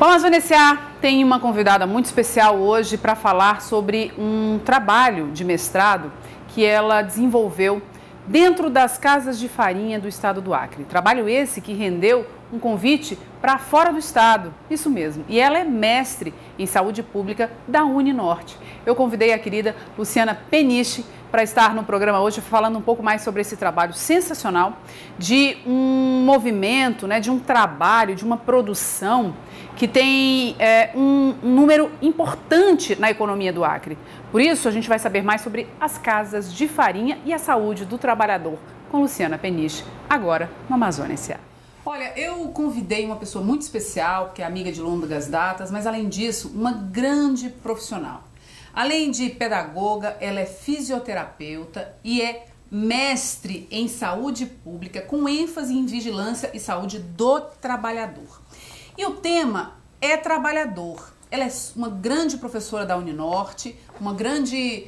Bom, a Vanessa tem uma convidada muito especial hoje para falar sobre um trabalho de mestrado que ela desenvolveu dentro das casas de farinha do estado do Acre. Trabalho esse que rendeu um convite para fora do estado, isso mesmo. E ela é mestre em saúde pública da Uninorte. Eu convidei a querida Luciana Peniche para estar no programa hoje falando um pouco mais sobre esse trabalho sensacional de um movimento, de um trabalho, de uma produção que tem um número importante na economia do Acre. Por isso, a gente vai saber mais sobre as casas de farinha e a saúde do trabalhador com Luciana Peniche, agora no Amazônia S.A. Olha, eu convidei uma pessoa muito especial, que é amiga de longas datas, mas além disso, uma grande profissional. Além de pedagoga, ela é fisioterapeuta e é mestre em saúde pública, com ênfase em vigilância e saúde do trabalhador. E o tema é trabalhador. Ela é uma grande professora da Uninorte, uma grande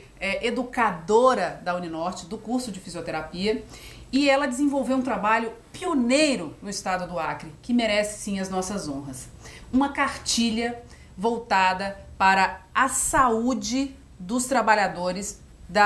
educadora da Uninorte, do curso de fisioterapia, e ela desenvolveu um trabalho pioneiro no estado do Acre, que merece sim as nossas honras. Uma cartilha voltada para a saúde dos trabalhadores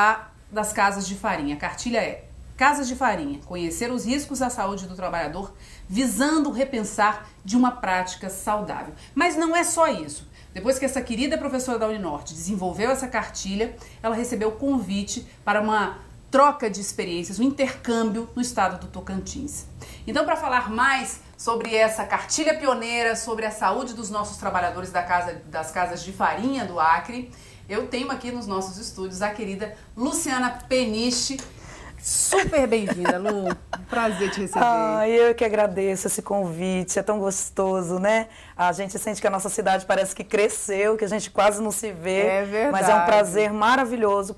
das casas de farinha. A cartilha é Casas de Farinha, conhecer os riscos à saúde do trabalhador, visando repensar de uma prática saudável. Mas não é só isso. Depois que essa querida professora da Uninorte desenvolveu essa cartilha, ela recebeu o convite para uma troca de experiências, um intercâmbio no estado do Tocantins. Então, para falar mais sobre essa cartilha pioneira, sobre a saúde dos nossos trabalhadores das casas de farinha do Acre, eu tenho aqui nos nossos estúdios a querida Luciana Peniche. Super bem-vinda, Lu. Prazer te receber. Eu que agradeço esse convite, é tão gostoso, né? A gente sente que a nossa cidade parece que cresceu, que a gente quase não se vê. É verdade. Mas é um prazer maravilhoso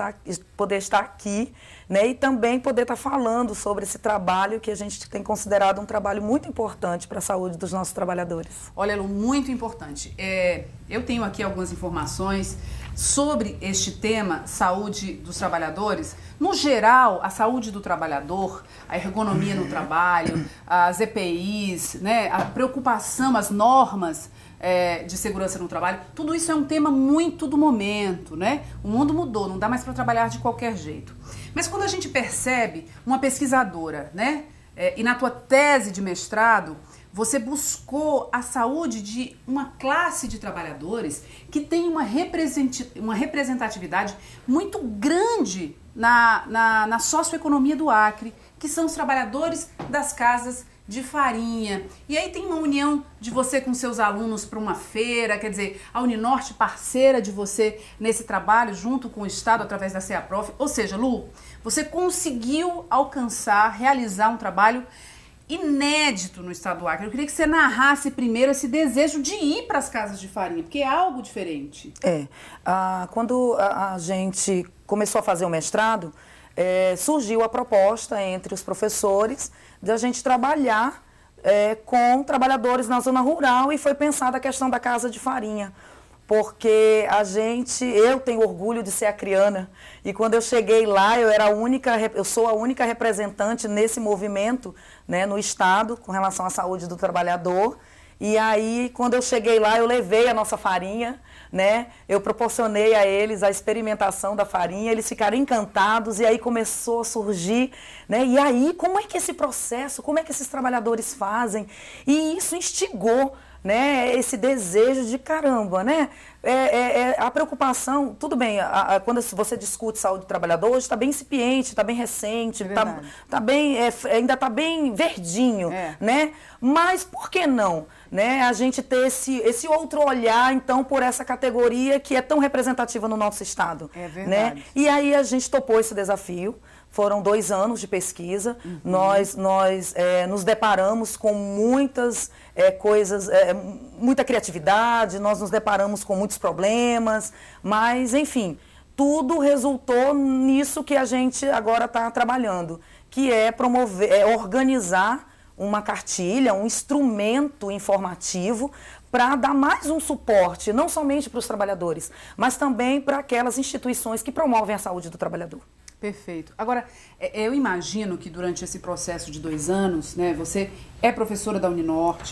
poder estar aqui, né? E também poder estar falando sobre esse trabalho que a gente tem considerado um trabalho muito importante para a saúde dos nossos trabalhadores. Olha, Lu, muito importante. Eu tenho aqui algumas informações sobre este tema, saúde dos trabalhadores. No geral, a saúde do trabalhador, a ergonomia no trabalho, as EPIs, a preocupação, as normas de segurança no trabalho, tudo isso é um tema muito do momento, O mundo mudou, não dá mais para trabalhar de qualquer jeito. Mas quando a gente percebe uma pesquisadora, e na tua tese de mestrado, você buscou a saúde de uma classe de trabalhadores que tem uma representatividade muito grande na socioeconomia do Acre, que são os trabalhadores das casas de farinha. E aí tem uma união de você com seus alunos para uma feira, quer dizer, a Uninorte parceira de você nesse trabalho, junto com o Estado, através da CEAPROF. Ou seja, Lu, você conseguiu realizar um trabalho inédito no estado do Acre. Eu queria que você narrasse primeiro esse desejo de ir para as casas de farinha, porque é algo diferente. Quando a gente começou a fazer o mestrado, surgiu a proposta entre os professores de a gente trabalhar com trabalhadores na zona rural e foi pensada a questão da casa de farinha. Porque eu tenho orgulho de ser acreana e quando eu cheguei lá eu sou a única representante nesse movimento, no estado com relação à saúde do trabalhador. E aí quando eu cheguei lá eu levei a nossa farinha, eu proporcionei a eles a experimentação da farinha, eles ficaram encantados e aí começou a surgir, E aí como é que esse processo, como é que esses trabalhadores fazem? E isso instigou esse desejo de caramba, a preocupação, tudo bem, quando você discute saúde do trabalhador, hoje está bem incipiente, está bem recente, ainda está bem verdinho, Mas por que não, a gente ter esse outro olhar, então, por essa categoria que é tão representativa no nosso estado, É verdade. E aí a gente topou esse desafio. Foram 2 anos de pesquisa, nós nos deparamos com muitas coisas, muita criatividade, nós nos deparamos com muitos problemas, mas, enfim, tudo resultou nisso que a gente agora está trabalhando, que é organizar uma cartilha, um instrumento informativo para dar mais um suporte, não somente para os trabalhadores, mas também para aquelas instituições que promovem a saúde do trabalhador. Perfeito. Agora, eu imagino que durante esse processo de 2 anos, você é professora da Uninorte,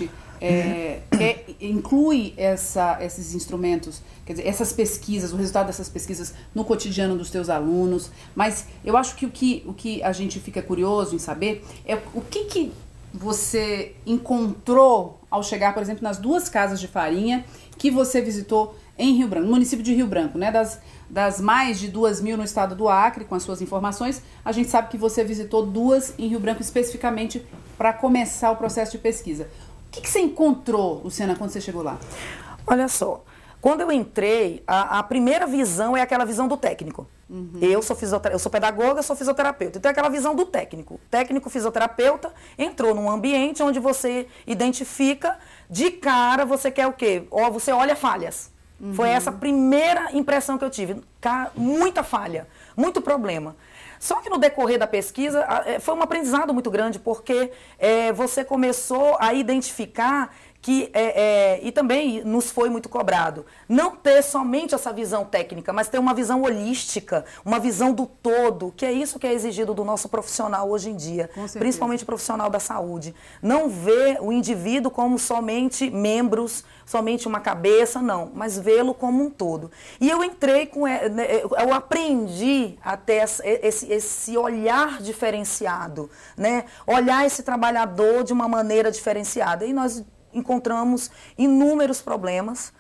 inclui esses instrumentos, quer dizer, essas pesquisas, o resultado dessas pesquisas no cotidiano dos teus alunos, mas eu acho que o que a gente fica curioso em saber é o que você encontrou ao chegar, por exemplo, nas 2 casas de farinha que você visitou em Rio Branco, no município de Rio Branco, né? Das mais de 2.000 no estado do Acre, com as suas informações, a gente sabe que você visitou 2 em Rio Branco especificamente para começar o processo de pesquisa. O que você encontrou, Luciana, quando você chegou lá? Olha só, quando eu entrei, a primeira visão é aquela visão do técnico. Eu sou pedagoga, sou fisioterapeuta. Então é aquela visão do técnico. Técnico fisioterapeuta entrou num ambiente onde você identifica, de cara, você quer o quê? Você olha falhas. Foi essa a primeira impressão que eu tive. Muita falha, muito problema. Só que no decorrer da pesquisa foi um aprendizado muito grande, porque você começou a identificar que, e também nos foi muito cobrado, não ter somente essa visão técnica, mas ter uma visão holística, uma visão do todo, que é isso que é exigido do nosso profissional hoje em dia, principalmente o profissional da saúde. Não ver o indivíduo como somente membros, somente uma cabeça, não, mas vê-lo como um todo. E eu entrei eu aprendi a ter esse olhar diferenciado, né? Olhar esse trabalhador de uma maneira diferenciada. E nós encontramos inúmeros problemas,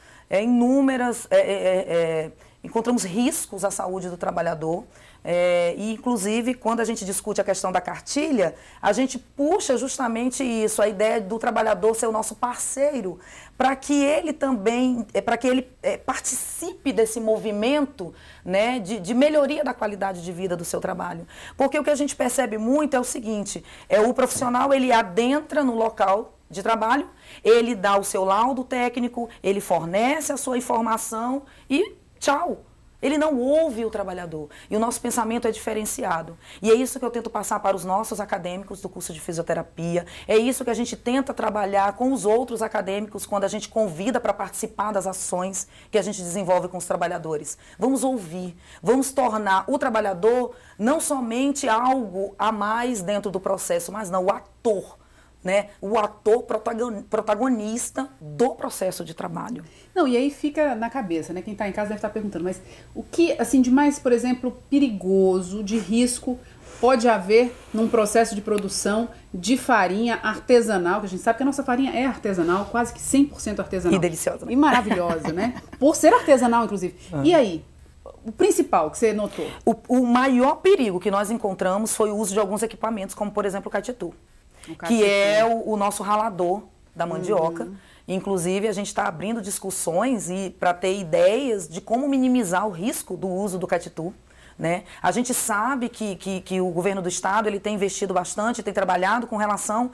encontramos riscos à saúde do trabalhador. E, inclusive, quando a gente discute a questão da cartilha, a gente puxa justamente isso, a ideia do trabalhador ser o nosso parceiro, para que ele também, participe desse movimento, né, de melhoria da qualidade de vida do seu trabalho. Porque o que a gente percebe muito é o seguinte, o profissional, ele adentra no local de trabalho, ele dá o seu laudo técnico, ele fornece a sua informação e tchau. Ele não ouve o trabalhador. E o nosso pensamento é diferenciado. E é isso que eu tento passar para os nossos acadêmicos do curso de fisioterapia. É isso que a gente tenta trabalhar com os outros acadêmicos quando a gente convida para participar das ações que a gente desenvolve com os trabalhadores. Vamos ouvir, vamos tornar o trabalhador não somente algo a mais dentro do processo, mas não o ator. Né, o ator protagonista do processo de trabalho. Não, e aí fica na cabeça, né? Quem está em casa deve estar perguntando, mas o que, assim, de mais, por exemplo, perigoso, de risco, pode haver num processo de produção de farinha artesanal, que a gente sabe que a nossa farinha é artesanal, quase que 100% artesanal. E deliciosa. E maravilhosa, né? Por ser artesanal, inclusive. E aí? O principal que você notou? O maior perigo que nós encontramos foi o uso de alguns equipamentos, como, por exemplo, o catitu. Que é o nosso ralador da mandioca. Inclusive, a gente está abrindo discussões para ter ideias de como minimizar o risco do uso do catitu. Né? A gente sabe que o governo do estado ele tem investido bastante, tem trabalhado com relação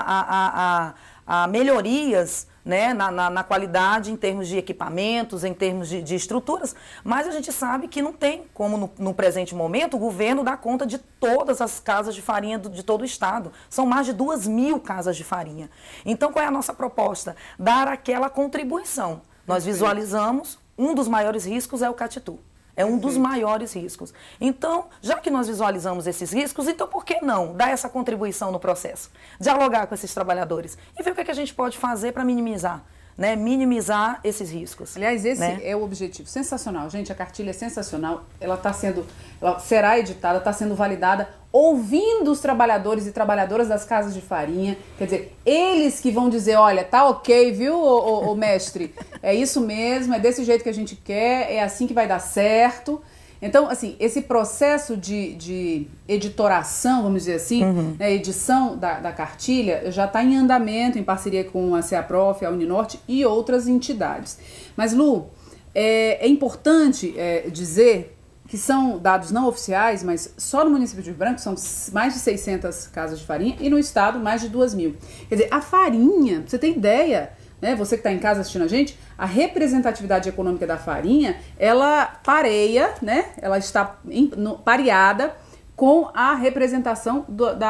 a melhorias, né, na qualidade em termos de equipamentos, em termos de estruturas, mas a gente sabe que não tem como no presente momento o governo dar conta de todas as casas de farinha de todo o estado. São mais de 2.000 casas de farinha. Então, qual é a nossa proposta? Dar aquela contribuição. Nós visualizamos, um dos maiores riscos é o catitu. É um dos maiores riscos. Então, já que nós visualizamos esses riscos, então por que não dar essa contribuição no processo? Dialogar com esses trabalhadores e ver o que a gente pode fazer para minimizar, né? Minimizar esses riscos. Aliás, esse é o objetivo. Sensacional, gente, a cartilha é sensacional. Ela será editada, está sendo validada, ouvindo os trabalhadores e trabalhadoras das casas de farinha. Quer dizer, eles que vão dizer, olha, tá ok, viu, ô mestre? É isso mesmo, é desse jeito que a gente quer, é assim que vai dar certo. Então, assim, esse processo de editoração, vamos dizer assim, né, edição da cartilha, já está em andamento, em parceria com a CEAPROF, a Uninorte e outras entidades. Mas, Lu, é importante dizer que são dados não oficiais, mas só no município de Rio Branco são mais de 600 casas de farinha e no estado mais de 2.000. Quer dizer, a farinha, pra você ter ideia, né, você que está em casa assistindo a gente, a representatividade econômica da farinha, ela pareia, né, ela está pareada com a representação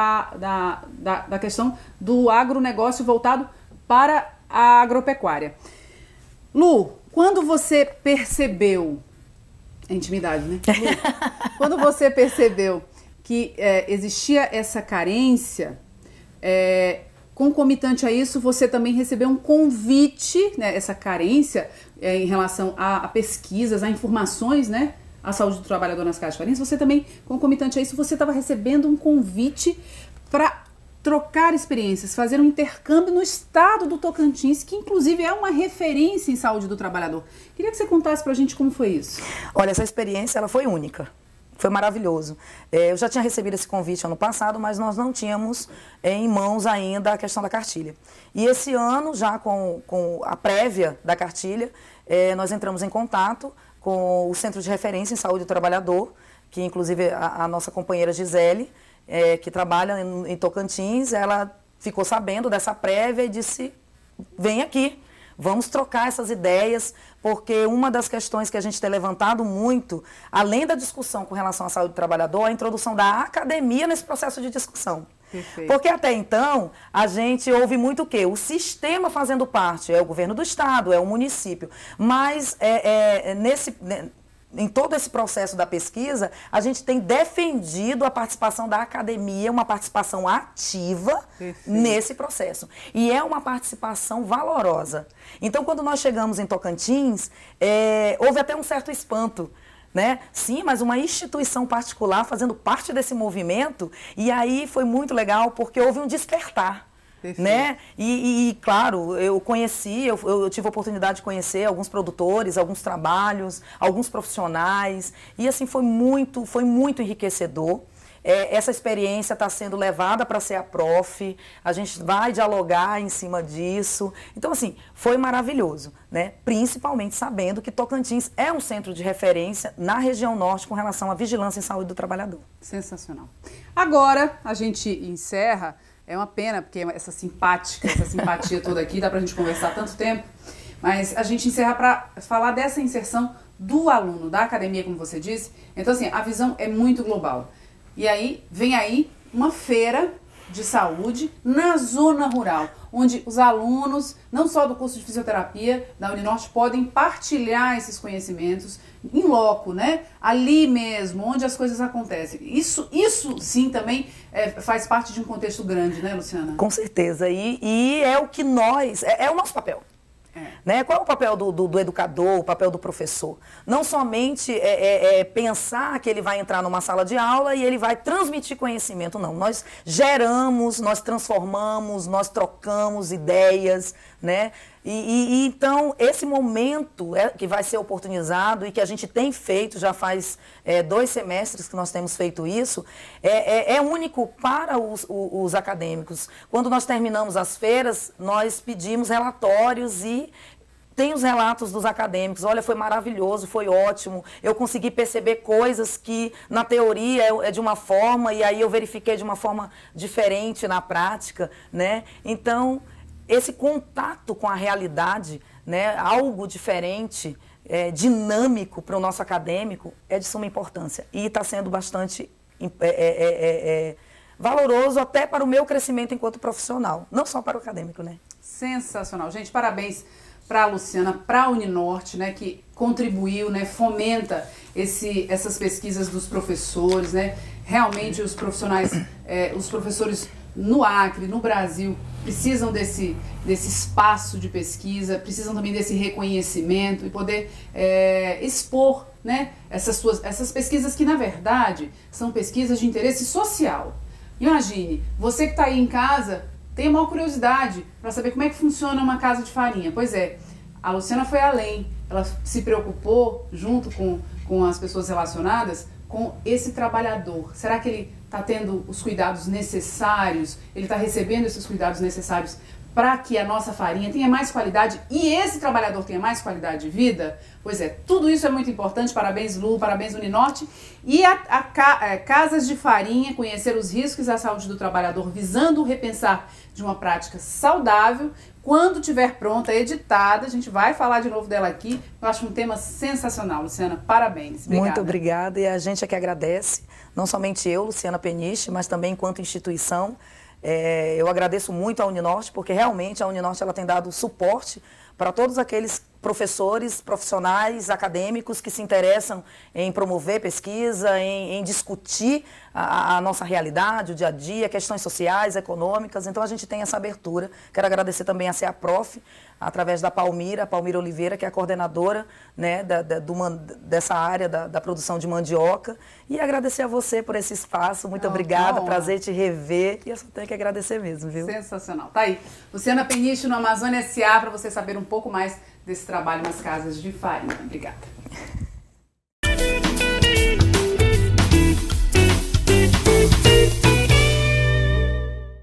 da questão do agronegócio voltado para a agropecuária. Lu, quando você percebeu, a intimidade, né? Lu, quando você percebeu que existia essa carência, concomitante a isso, você também recebeu um convite, né, essa carência em relação a pesquisas, a informações, né, a saúde do trabalhador nas casas de farinha. Você também, concomitante a isso, você estava recebendo um convite para trocar experiências, fazer um intercâmbio no estado do Tocantins, que inclusive é uma referência em saúde do trabalhador. Queria que você contasse pra gente como foi isso. Olha, essa experiência ela foi única, foi maravilhoso. Eu já tinha recebido esse convite ano passado, mas nós não tínhamos em mãos ainda a questão da cartilha. E esse ano, já com a prévia da cartilha, nós entramos em contato com o Centro de Referência em Saúde do Trabalhador, que inclusive a nossa companheira Gisele, que trabalha em Tocantins, ela ficou sabendo dessa prévia e disse, vem aqui, vamos trocar essas ideias, porque uma das questões que a gente tem levantado muito, além da discussão com relação à saúde do trabalhador, é a introdução da academia nesse processo de discussão. Perfeito. Porque até então, a gente ouve muito o quê? O sistema fazendo parte, é o governo do estado, é o município, mas em todo esse processo da pesquisa, a gente tem defendido a participação da academia, uma participação ativa nesse processo. E é uma participação valorosa. Então, quando nós chegamos em Tocantins, houve até um certo espanto, né? Sim, mas uma instituição particular fazendo parte desse movimento, e aí foi muito legal, porque houve um despertar. Né? E claro, eu tive a oportunidade de conhecer alguns produtores, alguns trabalhos, alguns profissionais, e assim foi muito enriquecedor. Essa experiência está sendo levada para a CEAPROF, a gente vai dialogar em cima disso. Então, assim, foi maravilhoso, né? Principalmente sabendo que Tocantins é um centro de referência na região norte com relação à vigilância em saúde do trabalhador. Sensacional. Agora, a gente encerra. É uma pena, porque essa simpatia toda aqui, dá pra gente conversar tanto tempo, mas a gente encerra para falar dessa inserção do aluno, da academia, como você disse. Então, assim, a visão é muito global. E aí, vem aí uma feira de saúde na zona rural, onde os alunos, não só do curso de fisioterapia da Uninorte, podem partilhar esses conhecimentos em loco, né? Ali mesmo, onde as coisas acontecem. Isso sim também faz parte de um contexto grande, né, Luciana? Com certeza. E é o que é o nosso papel. Né? Qual é o papel do educador, o papel do professor? Não somente pensar que ele vai entrar numa sala de aula e ele vai transmitir conhecimento, não. Nós geramos, nós transformamos, nós trocamos ideias, né? E então, esse momento que vai ser oportunizado e que a gente tem feito, já faz 2 semestres que nós temos feito isso, é único para os acadêmicos. Quando nós terminamos as feiras, nós pedimos relatórios e tem os relatos dos acadêmicos. Olha, foi maravilhoso, foi ótimo, eu consegui perceber coisas que na teoria é de uma forma e aí eu verifiquei de uma forma diferente na prática, né? Então, esse contato com a realidade, né, algo diferente, dinâmico para o nosso acadêmico, é de suma importância. E está sendo bastante valoroso até para o meu crescimento enquanto profissional, não só para o acadêmico, né? Sensacional. Gente, parabéns para a Luciana, para a Uninorte, né, que contribuiu, né, fomenta essas pesquisas dos professores, né? Realmente os profissionais, os professores no Acre, no Brasil, precisam desse espaço de pesquisa, precisam também desse reconhecimento e poder expor, né, essas pesquisas que, na verdade, são pesquisas de interesse social. Imagine, você que está aí em casa, tem a maior curiosidade para saber como é que funciona uma casa de farinha. Pois é, a Luciana foi além, ela se preocupou, junto com as pessoas relacionadas, com esse trabalhador. Será que ele está tendo os cuidados necessários? Ele está recebendo esses cuidados necessários para que a nossa farinha tenha mais qualidade e esse trabalhador tenha mais qualidade de vida? Pois é, tudo isso é muito importante. Parabéns, Lu, parabéns, Uninorte. E Casas de Farinha, conhecer os riscos à saúde do trabalhador, visando repensar de uma prática saudável. Quando estiver pronta, editada, a gente vai falar de novo dela aqui. Eu acho um tema sensacional, Luciana. Parabéns. Obrigada. Muito obrigada. E a gente é que agradece, não somente eu, Luciana Peniche, mas também enquanto instituição. Eu agradeço muito à Uninorte, porque realmente a Uninorte ela tem dado suporte para todos aqueles professores, profissionais, acadêmicos que se interessam em promover pesquisa, em discutir a nossa realidade, o dia a dia, questões sociais, econômicas. Então, a gente tem essa abertura. Quero agradecer também a CEAPROF, através da Palmira Oliveira, que é a coordenadora, né, dessa área da produção de mandioca. E agradecer a você por esse espaço. Muito obrigada, prazer te rever. E eu só tenho que agradecer mesmo, viu? Sensacional. Tá aí. Luciana Peniche, no Amazônia S.A., para você saber um pouco mais desse trabalho nas casas de farinha. Obrigada.